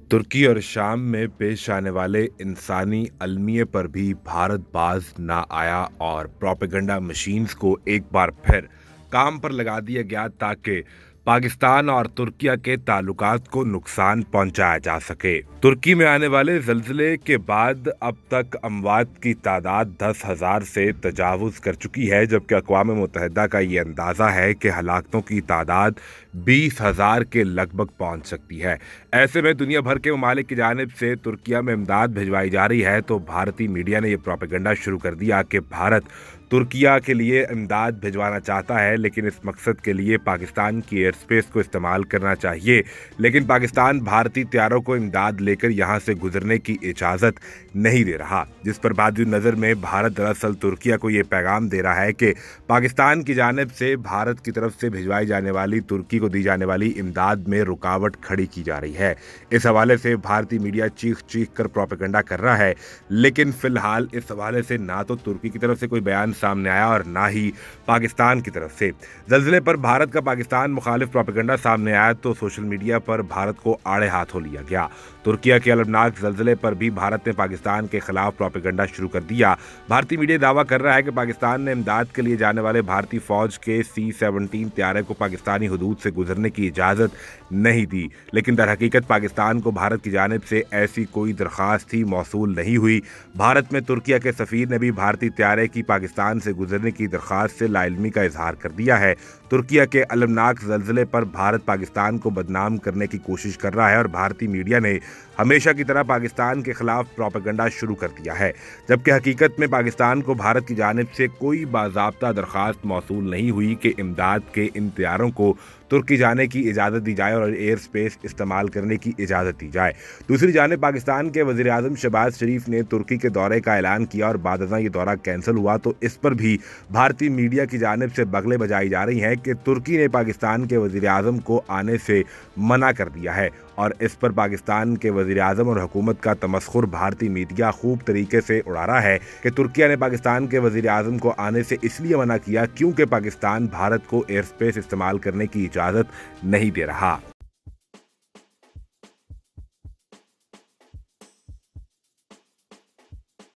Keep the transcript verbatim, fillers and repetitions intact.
तुर्की और शाम में पेश आने वाले इंसानी अलमिये पर भी भारत बाज ना आया और प्रोपेगेंडा मशीन्स को एक बार फिर काम पर लगा दिया गया ताकि पाकिस्तान और तुर्किया के ताल्लुकात को नुकसान पहुंचाया जा सके। तुर्की में आने वाले जल्जले के बाद अब तक अमवात की तादाद दस हजार से तजावुज कर चुकी है, जबकि अक़वाम मुत्तहिदा का ये अंदाज़ा है कि हलाकतों की तादाद बीस हजार के लगभग पहुंच सकती है। ऐसे में दुनिया भर के ममालिक की जानिब से तुर्किया में इमदाद भिजवाई जा रही है, तो भारतीय मीडिया ने यह प्रोपेगेंडा शुरू कर दिया कि भारत तुर्किया के लिए इमदाद भिजवाना चाहता है, लेकिन इस मकसद के लिए पाकिस्तान की एयर स्पेस को इस्तेमाल करना चाहिए। लेकिन पाकिस्तान भारतीय तैयारों को इमदाद लेकर यहां से गुजरने की इजाज़त नहीं दे रहा, जिस पर बाद नज़र में भारत दरअसल तुर्किया को ये पैगाम दे रहा है कि पाकिस्तान की जानिब से भारत की तरफ से भिजवाई जाने वाली तुर्की को दी जाने वाली इमदाद में रुकावट खड़ी की जा रही है। इस हवाले से भारतीय मीडिया चीख चीख कर प्रोपेगेंडा कर रहा है, लेकिन फिलहाल इस हवाले से ना तो तुर्की की तरफ से कोई बयान सामने आया और ना ही पाकिस्तान की तरफ से। जल्जले पर भारत का पाकिस्तान मुखालिफ प्रोपेगेंडा सामने आया तो सोशल मीडिया पर भारत को आड़े हाथों लिया गया। तुर्किया के अलमनाक जल्जले पर भी भारत ने पाकिस्तान के खिलाफ प्रोपेगेंडा शुरू कर दिया। भारतीय मीडिया दावा कर रहा है कि पाकिस्तान ने इमदाद के लिए जाने वाले भारतीय फौज के सी सेवनटीन तैयारे को पाकिस्तानी हुदूद से गुजरने की इजाज़त नहीं दी, लेकिन दर हकीकत पाकिस्तान को भारत की जानिब से ऐसी कोई दरख्वास्त ही मौसूल नहीं हुई। भारत में तुर्किया के सफ़ीर ने भी भारतीय तैयारे की पाकिस्तान से गुजरने की दरख्वास्त से लाइल्मी का इजहार कर दिया है। तुर्किया के अलमनाक जल्जले पर भारत पाकिस्तान को बदनाम करने की कोशिश कर रहा है और भारतीय मीडिया ने हमेशा की तरह पाकिस्तान के खिलाफ प्रोपेगेंडा शुरू कर दिया है, जबकि हकीकत में पाकिस्तान को भारत की जानिब से कोई बाज़ाब्ता दरख्वास्त मौसूल नहीं हुई कि इमदाद के इन तैयारों को तुर्की जाने की इजाज़त दी जाए और एयर स्पेस इस्तेमाल करने की इजाज़त दी जाए। दूसरी जानिब पाकिस्तान के वज़ीर आज़म शहबाज शरीफ ने तुर्की के दौरे का ऐलान किया और बाद अज़ां ये दौरा कैंसिल हुआ, तो इस पर भी भारतीय मीडिया की जानिब से बगलें बजाई जा रही हैं कि तुर्की ने पाकिस्तान के वज़ीर आज़म को आने से मना कर दिया है और इस पर पाकिस्तान के वज़ीर आज़म और हुकूमत का तमस्खुर भारतीय मीडिया खूब तरीके से उड़ा रहा है कि तुर्किया ने पाकिस्तान के वज़ीर आज़म को आने से इसलिए मना किया क्योंकि पाकिस्तान भारत को एयर स्पेस इस्तेमाल करने की इजाज़त नहीं दे रहा।